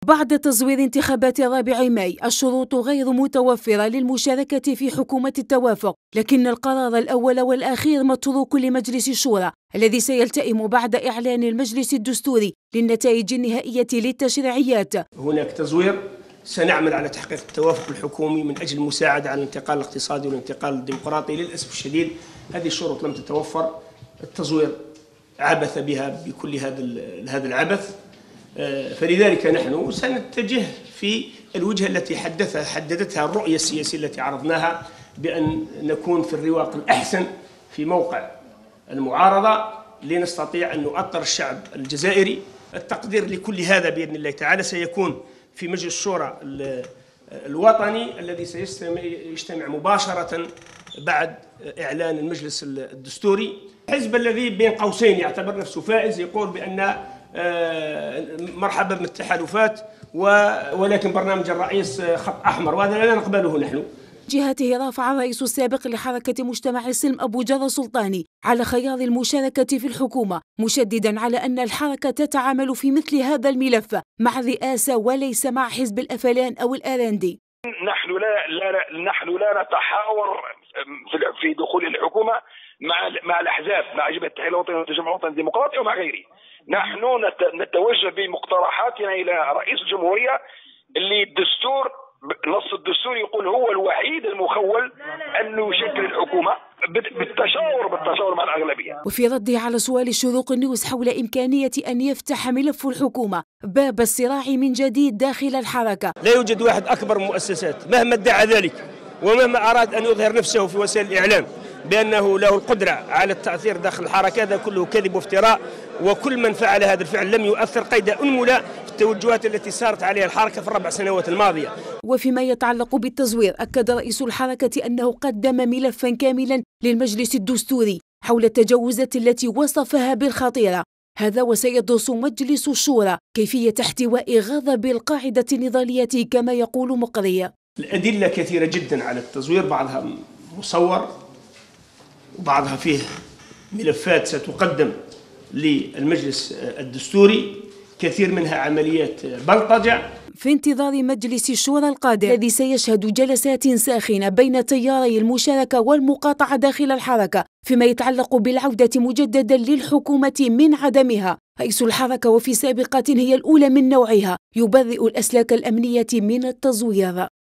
بعد تزوير انتخابات 4 ماي الشروط غير متوفرة للمشاركة في حكومة التوافق، لكن القرار الأول والأخير متروك لمجلس الشورى الذي سيلتئم بعد إعلان المجلس الدستوري للنتائج النهائية للتشريعيات. هناك تزوير، سنعمل على تحقيق التوافق الحكومي من أجل المساعدة على الانتقال الاقتصادي والانتقال الديمقراطي. للأسف الشديد هذه الشروط لم تتوفر، التزوير عبث بها بكل هذا العبث، فلذلك نحن سنتجه في الوجهة التي حددتها الرؤية السياسية التي عرضناها، بأن نكون في الرواق الأحسن في موقع المعارضة لنستطيع أن نؤطر الشعب الجزائري. التقدير لكل هذا بإذن الله تعالى سيكون في مجلس الشورى الوطني الذي سيجتمع مباشرة بعد إعلان المجلس الدستوري. الحزب الذي بين قوسين يعتبر نفسه فائز يقول بأن مرحبا بالتحالفات، ولكن برنامج الرئيس خط أحمر، وهذا لا نقبله نحن. جهته رافع الرئيس السابق لحركة مجتمع السلم أبو جرى سلطاني على خيار المشاركة في الحكومة، مشددا على أن الحركة تتعامل في مثل هذا الملف مع الرئاسة وليس مع حزب الأفلان أو الأراندي. نحن لا نتحاور في دخول الحكومة مع الأحزاب، مع جبهة التحرير الوطني والتجمع الوطني الديمقراطي ومع غيره. نحن نتوجه بمقترحاتنا إلى رئيس الجمهورية اللي نص الدستور يقول هو الوحيد المخول أنه يشكل الحكومة بالتشاور مع الأغلبية. وفي رده على سؤال الشروق النيوز حول إمكانية أن يفتح ملف الحكومة باب الصراع من جديد داخل الحركة، لا يوجد واحد أكبر مؤسسات مهما ادعى ذلك ومهما أراد أن يظهر نفسه في وسائل الإعلام بأنه له القدرة على التأثير داخل الحركة، هذا كله كذب وافتراء، وكل من فعل هذا الفعل لم يؤثر قيد أنملة في التوجهات التي سارت عليها الحركة في ال4 سنوات الماضية. وفيما يتعلق بالتزوير، أكد رئيس الحركة أنه قدم ملفا كاملا للمجلس الدستوري حول التجاوزات التي وصفها بالخطيرة، هذا وسيدرس مجلس الشورى كيفية احتواء غضب القاعدة النضالية كما يقول مقري. الأدلة كثيرة جدا على التزوير، بعضها مصور وبعضها فيه ملفات ستقدم للمجلس الدستوري، كثير منها عمليات بلطجة. في انتظار مجلس الشورى القادم الذي سيشهد جلسات ساخنة بين تياري المشاركة والمقاطعة داخل الحركة فيما يتعلق بالعودة مجددا للحكومة من عدمها، رئيس الحركة وفي سابقات هي الأولى من نوعها يبرئ الأسلاك الأمنية من التزوير.